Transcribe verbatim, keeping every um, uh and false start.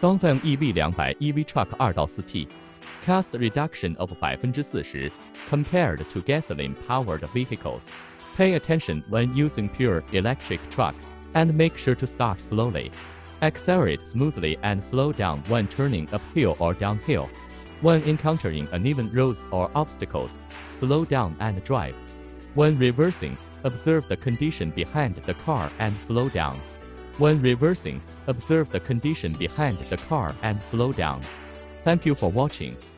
DONGFENG E V 两百 E V Truck 二到四 T cost reduction of 百分之四十 compared to gasoline-powered vehicles. Pay attention when using pure electric trucks and make sure to start slowly. Accelerate smoothly and slow down when turning uphill or downhill. When encountering uneven roads or obstacles, slow down and drive. When reversing, observe the condition behind the car and slow down. When reversing, observe the condition behind the car and slow down. Thank you for watching.